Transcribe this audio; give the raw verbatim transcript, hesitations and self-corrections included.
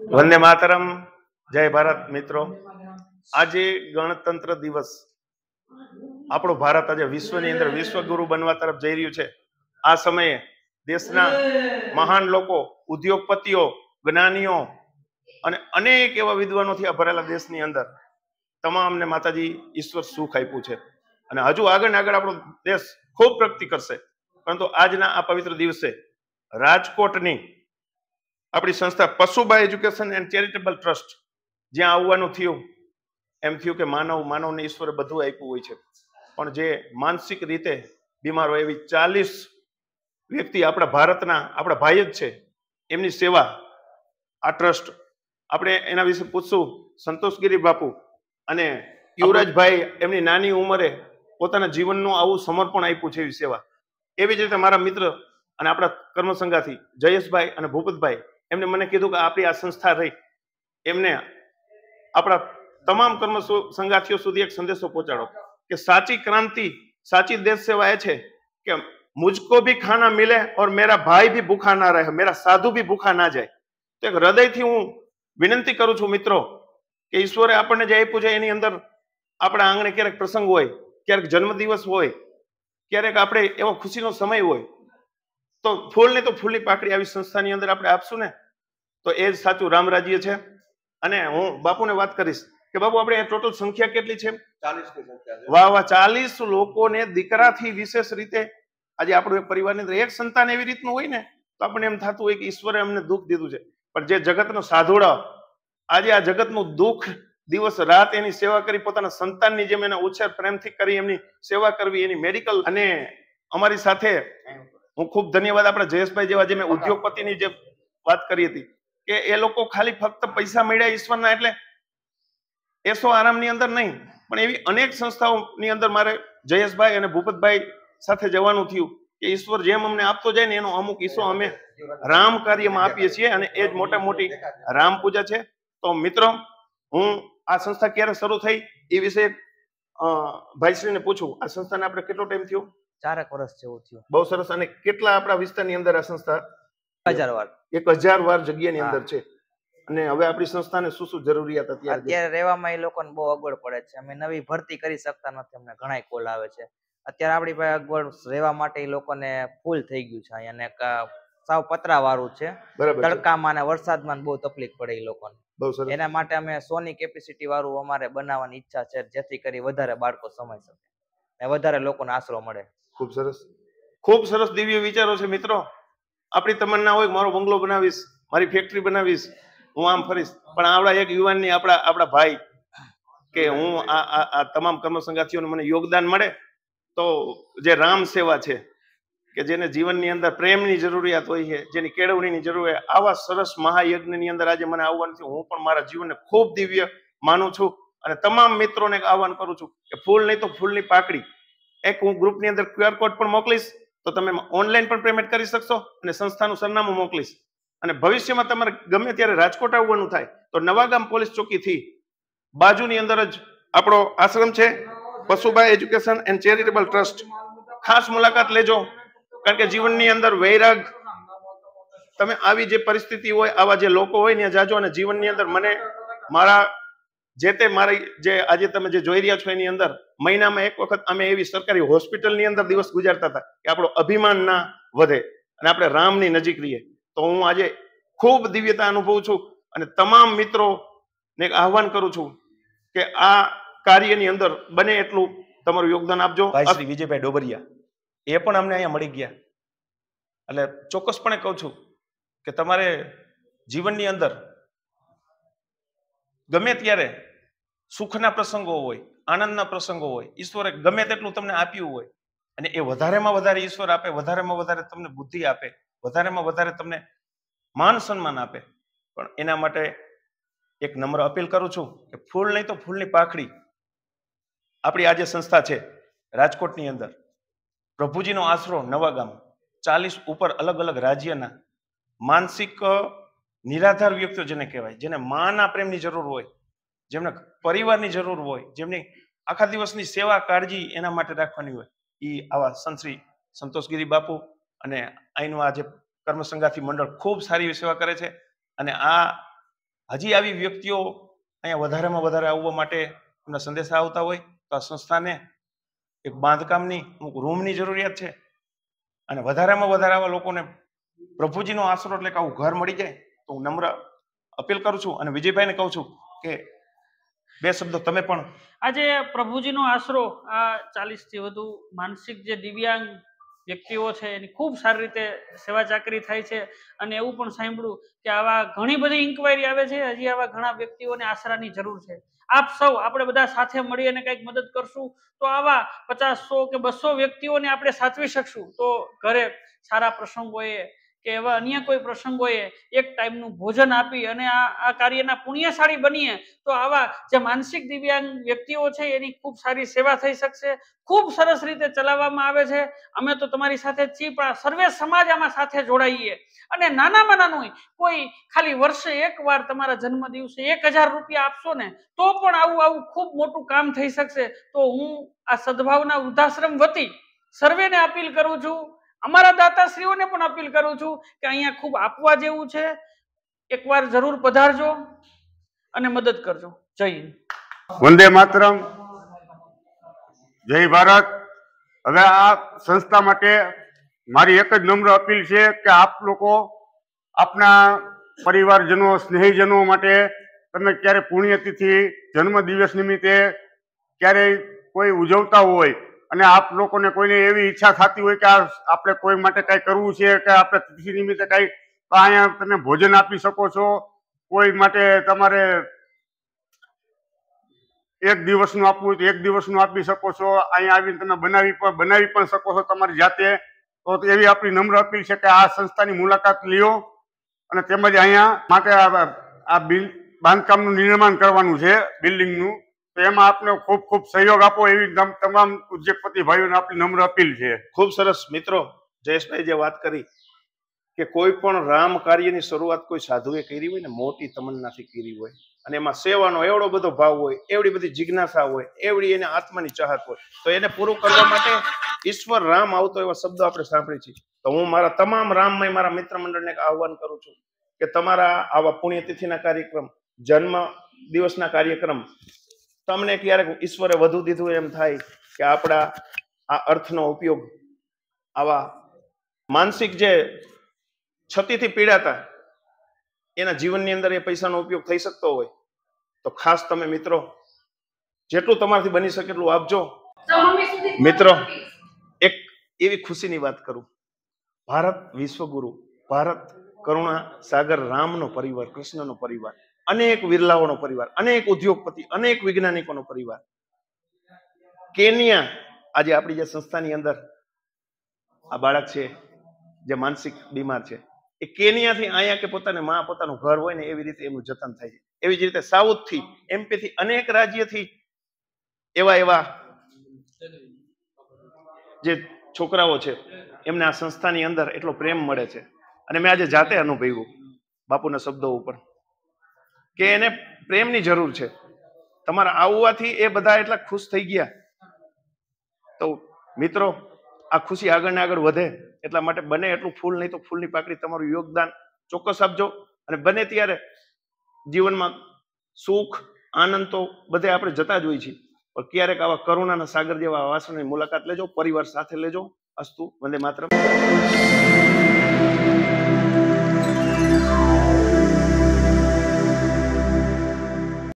વંદે માતરમ, જય ભારત મિત્રો। આજે ગણતંત્ર દિવસ, આપણો ભારત આજે વિશ્વની અંદર વિશ્વગુરુ બનવા તરફ જઈ રહ્યું છે। આ સમયે દેશના મહાન લોકો, ઉદ્યોગપતિઓ, જ્ઞાનીઓ અને અનેક એવા વિદ્વાનોથી આ ભરેલા દેશની અંદર તમામને માતાજી ઈશ્વર સુખ આપ્યું છે અને હજુ આગળ ને આગળ આપણો દેશ ખૂબ પ્રગતિ કરશે। પરંતુ આજના આ પવિત્ર દિવસે રાજકોટની આપણી સંસ્થા Pashuba education and charitable trust જ્યાં આવવાનું થયું, એમ થયું કે માનવ માનવને ઈશ્વરે બધું આપ્યું હોય છે, પણ જે માનસિક રીતે બીમાર હોય એવી ચાલીસ વ્યક્તિ આપણા ભારતના આપણા ભાઈ જ છે, એમની સેવા આ ટ્રસ્ટ, આપણે એના વિશે પૂછશું। સંતોષગીરી બાપુ અને યુવરાજભાઈ એમની નાની ઉંમરે પોતાના જીવનનું આવું સમર્પણ આપ્યું છે એવી સેવા। એવી જ રીતે મારા મિત્ર અને આપણા કર્મસંગાથી જયેશભાઈ અને ભૂપતભાઈ એમને મને કીધું કે આપણી આ સંસ્થા રહી, એમને આપણા તમામ કર્મ સંગાથીઓ સુધી એક સંદેશો પહોંચાડો કે સાચી ક્રાંતિ, સાચી દેશ સેવા એ છે કે મુझको भी खाना मिले और मेरा भाई भी भूखा ना रहे, मेरा साधु भी भूखा ना जाए। तो एक हृदयથી હું વિનંતી કરું છું મિત્રો કે ઈશ્વરે આપણને જે આપ્યું છે એની અંદર આપણા આંગણે ક્યારેક પ્રસંગ હોય, ક્યારેક જન્મદિવસ હોય, ક્યારેક આપણે એવો ખુશીનો સમય હોય, તો ફૂલ ને તો ફૂલની પાકડી આવી સંસ્થાની અંદર આપણે આપશું ને તો એ જ સાચું રામ રાજ્ય છે। અને હું બાપુને વાત કરીશ કે બાપુ આપણે ટોટલ સંખ્યા કેટલી છે? ચાલીસ ની સંખ્યા છે। વાહ વાહ, ચાલીસ લોકોને દીકરાથી વિશેષ રીતે આજે આપણું એક પરિવારની અંદર એક સંતાન એવી રીતનું હોય ને તો આપણને એમ થતું હોય કે ઈશ્વરે અમને દુઃખ દીધું છે, પણ જે જગતનો સાધુડા આજે આ જગતનું દુઃખ દિવસ રાત એની સેવા કરી, પોતાના સંતાનની જેમ એના ઉછેર પ્રેમથી કરી એમની સેવા કરવી, એની મેડિકલ। અને અમારી સાથે હું ખૂબ ધન્યવાદ આપણા જયેશભાઈ જેવા જે મેં ઉદ્યોગપતિની જે વાત કરી હતી કે એ લોકો ખાલી ફક્ત પૈસા મળ્યા ઈશ્વરના એટલે એસો આરામની અંદર નહીં, પણ એવી અનેક સંસ્થાઓની અંદર મારે જયેશભાઈ અને ભૂપતભાઈ સાથે જવાનું થયું કે ઈશ્વર જેમ અમને આપતો જાય ને એનો અમુક હિસ્સો અમે રામ કાર્યમાં આપીએ છીએ અને એ જ મોટા મોટી રામ પૂજા છે। તો મિત્રો, હું આ સંસ્થા ક્યારે શરૂ થઈ એ વિશે ભાઈશ્રીને પૂછું, આ સંસ્થાને આપણે કેટલો ટાઈમ થયો? ચારેક વર્ષ જેવું થયું। બહુ સરસ। અને કેટલા આપણા વિસ્તારની અંદર આ સંસ્થા? હજાર વાર એક હજાર વાર જગ્યાની અંદર છે। અને હવે આપણી સંસ્થાને શું શું જરૂરિયાત અત્યારે અત્યારે રહેવામાં એ લોકોને બહુ અગવડ પડે છે, અમે નવી ભરતી કરી શકતા નથી, અમને ઘણા કોલ આવે છે। અત્યારે આપણી પાસે અગવડ રહેવા માટે એ લોકોને ફૂલ થઈ ગયું છે અહીંયા, સાવ પતરા વાળું છે, તડકામાં અને વરસાદમાં બહુ તકલીફ પડે એ લોકોને। એના માટે અમે સોની કેપેસિટી વાળું અમારે બનાવવાની ઈચ્છા છે, જેથી કરી વધારે બાળકો સમાઈ શકે અને વધારે લોકોને આશરો મળે। ખૂબ સરસ, ખૂબ સરસ દિવ્ય વિચારો છે મિત્રો। આપણી તમન્ના હોય મારો બંગલો બનાવીશ, મારી ફેક્ટરી બનાવીશ, હું આમ ફરીશ, પણ આવડા એક યુવાનની આપણા આપણા ભાઈ કે હું આ આ તમામ કર્મ સંગાથીઓને મને યોગદાન મળે તો જે રામ સેવા છે કે જેને જીવનની અંદર પ્રેમની જરૂરિયાત હોય છે, જેની કેળવણીની જરૂર હોય, આવા સરસ મહાયજ્ઞની અંદર આજે મને આવવાનું થયું। હું પણ મારા જીવનને ખૂબ દિવ્ય માનું છું અને તમામ મિત્રોને આહવાન કરું છું કે ફૂલ નહીં તો ફૂલની પાકડી એક હું ગ્રુપની અંદર ક્યુઆર કોડ પણ મોકલીશ, તો તમે ઓનલાઈન પણ પેમેન્ટ કરી શકશો અને સંસ્થાનું સરનામું મોકલીશ। અને ભવિષ્યમાં તમારે ગમે ત્યારે રાજકોટ આવવાનું થાય તો નવાગામ પોલીસ ચોકીથી બાજુની અંદર જ આપણો આશ્રમ છે, Pashuba education and charitable trust. ખાસ મુલાકાત લેજો, કારણ કે જીવનની અંદર વૈરાગ, તમે આવી જે પરિસ્થિતિ હોય, આવા જે લોકો હોય ને જાજો, અને જીવનની અંદર મને મારા જે તે મારી જે આજે તમે જે જોઈ રહ્યા છો એની અંદર મહિનામાં એક વખત અમે એવી સરકારી હોસ્પિટલની અંદર દિવસ ગુજારતા હતા કે આપણો અભિમાન ના વધે અને આપણે રામની નજીક રહીએ। તો હું આજે ખૂબ દિવ્યતા અનુભવું છું અને તમામ મિત્રોને આહવાન કરું છું કે આ કાર્યની અંદર બને એટલું તમારું યોગદાન આપજો। શ્રી વિજયભાઈ ડોબરિયા એ પણ અમને અહીંયા મળી ગયા, એટલે ચોક્કસપણે કહું છું કે તમારે જીવનની અંદર ગમે ત્યારે સુખના પ્રસંગો હોય, આનંદના પ્રસંગો હોય, ઈશ્વરે ગમે તેટલું તમને આપ્યું હોય અને એ વધારેમાં વધારે ઈશ્વર આપે, વધારેમાં વધારે તમને બુદ્ધિ આપે, વધારેમાં વધારે તમને માન સન્માન આપે, પણ એના માટે એક નમ્ર અપીલ કરું છું કે ફૂલ નહીં તો ફૂલની પાખડી આપણી આજે સંસ્થા છે રાજકોટની અંદર, પ્રભુજીનો આશરો નવાગામ, ચાલીસ ઉપર અલગ અલગ રાજ્યના માનસિક નિરાધાર વ્યક્તિઓ જેને કહેવાય, જેને માના પ્રેમની જરૂર હોય, જેમને પરિવારની જરૂર હોય, જેમની આખા દિવસની સેવા કાળજી એના માટે રાખવાની હોય, એ આવા સંત શ્રી સંતોષગીરી બાપુ અને અહીંનું આ જે કર્મસંગાથી મંડળ ખૂબ સારી સેવા કરે છે। અને આ હજી આવી વ્યક્તિઓ અહીંયા વધારેમાં વધારે આવવા માટે એમના સંદેશા આવતા હોય તો આ સંસ્થાને એક બાંધકામની અમુક રૂમની જરૂરિયાત છે અને વધારેમાં વધારે આવા લોકોને પ્રભુજીનો આશરો એટલે કે આવું ઘર મળી જાય તો હું નમ્ર અપીલ કરું છું અને વિજયભાઈને કહું છું કે બે શબ્દો તમે પણ. આજે પ્રભુજીનો આશરો આ ચાલીસ થી વધુ માનસિક જે દિવ્યાંગ વ્યક્તિઓ છે એની ખૂબ સારી રીતે સેવા ચાકરી થાય છે અને એવું પણ સાંભળ્યું કે આવા ઘણી બધી ઇન્કવાયરી આવે છે, હજી આવા ઘણા વ્યક્તિઓને આશરાની જરૂર છે. આપ સૌ આપણે બધા સાથે મળી અને કંઈક મદદ કરશું તો આવા પચાસ સો કે બસો વ્યક્તિઓને આપણે સાચવી શકશું. તો ઘરે સારા પ્રસંગોએ કે એવા અન્ય કોઈ પ્રસંગોએ એક ટાઈમનું ભોજન આપી અને આ આ કાર્યના પુણ્યશાળી બનીએ તો આવા જે માનસિક દિવ્યાંગ વ્યક્તિઓ છે એની ખૂબ સારી સેવા થઈ શકશે. ખૂબ સરસ રીતે ચલાવવામાં આવે છે. અમે તો તમારી સાથે જ છીએ, પણ સર્વે સમાજ આમાં સાથે જોડાઈએ અને નાનામાં નાનું કોઈ ખાલી વર્ષે એક વાર તમારા જન્મ દિવસે એક હજાર રૂપિયા આપશો ને તો પણ આવું આવું ખૂબ મોટું કામ થઈ શકશે. તો હું આ સદભાવના વૃદ્ધાશ્રમ વતી સર્વેને અપીલ કરું છું, અમારા દાતાશ્રીઓને પણ અપીલ કરું છું કે અહીંયા ખૂબ આપવા જેવું છે. એકવાર જરૂર પધારજો અને મદદ કરજો. જય હિન્દ. વંદે માતરમ. જય ભારત. હવે આ સંસ્થા માટે મારી એક જ નમ્ર અપીલ છે કે આપ લોકો આપના પરિવારજનો સ્નેહીજનો માટે તમે ક્યારે પુણ્યતિથિ જન્મ દિવસ નિમિત્તે ક્યારેય કોઈ ઉજવતા હોય અને આપ લોકોને કોઈને એવી ઈચ્છા થતી હોય કે આ આપણે કોઈ માટે કઈ કરવું છે કે આપણે તિથિ નિમિત્તે કઈ તો અહીંયા તમે ભોજન આપી શકો છો. કોઈ માટે તમારે એક દિવસનું આપવું હોય તો એક દિવસનું આપી શકો છો. અહીંયા આવીને તમે બનાવી પણ બનાવી પણ શકો છો તમારી જાતે. તો એવી આપણી નમ્ર અપીલ છે કે આ સંસ્થાની મુલાકાત લ્યો અને તેમજ અહીંયા માટે આ બિલ બાંધકામનું નિર્માણ કરવાનું છે બિલ્ડિંગનું, તો એમાં આપને ખૂબ ખૂબ સહયોગ આપો એવી તમામ ઉદ્યોગપતિ ભાઈઓને આપણી નમ્ર અપીલ છે. ખૂબ સરસ મિત્રો. જયેશભાઈ જે વાત કરી કે કોઈ પણ રામ કાર્યની શરૂઆત કોઈ સાધુએ કરી હોય ને મોટી તમન્નાથી કરી હોય અને એમાં સેવાનો એવડો બધો ભાવ હોય, એવડી બધી જિજ્ઞાસા હોય, એવડી એને આત્માની ચાહત હોય તો એને પૂરું કરવા માટે ઈશ્વર રામ આવતો એવા શબ્દો આપણે સાંભળી છીએ. તો હું મારા તમામ રામમય મારા મિત્ર મંડળને આહવાન કરું છું કે તમારા આવા પુણ્યતિથિના કાર્યક્રમ, જન્મ દિવસના કાર્યક્રમ તમને ક્યારેક ઈશ્વરે વધુ દીધું એમ થાય કે આપણા આ અર્થનો ઉપયોગ આવા માનસિક જે છતીથી પીડાતા એના જીવનની અંદર એ પૈસાનો ઉપયોગ થઈ શકતો હોય તો ખાસ તમે મિત્રો જેટલું તમારાથી બની શકે એટલું આપજો. મિત્રો એક એવી ખુશીની વાત કરું, ભારત વિશ્વગુરુ, ભારત કરુણા સાગર રામનો પરિવાર, કૃષ્ણનો પરિવાર, અનેક વિરલાઓનો પરિવાર, અનેક ઉદ્યોગપતિ, અનેક વૈજ્ઞાનિકોનો પરિવાર. કેન્યા આજે આપણી જે સંસ્થાની અંદર આ બાળક છે જે માનસિક બીમાર છે એ કેન્યાથી અહીંયા કે પોતાને માં પોતાનું ઘર હોય ને એવી રીતે એમનું જતન થાય છે. એવી જ રીતે સાઉથ થી, એમપી થી, અનેક રાજ્યથી એવા એવા જે છોકરાઓ છે એમને આ સંસ્થાની અંદર એટલો પ્રેમ મળે છે અને મેં આજે જાતે અનુભવ્યું બાપુના શબ્દો ઉપર કે એને પ્રેમની જરૂર છે. તમારા આવવાથી એ બધા એટલા ખુશ થઈ ગયા. તો મિત્રો આ ખુશી આગળ ને આગળ વધે એટલા માટે બને એટલું ફૂલ નહીં તો ફૂલની પાકડી તમારું યોગદાન ચોક્કસ આપજો. અને બને ત્યારે જીવનમાં સુખ આનંદ તો બધે આપણે જતા જ હોય છીએ, પણ ક્યારેક આવા કરુણાના સાગર જેવા વાસણની મુલાકાત લેજો, પરિવાર સાથે લેજો. અસ્તુ. વંદે માતરમ.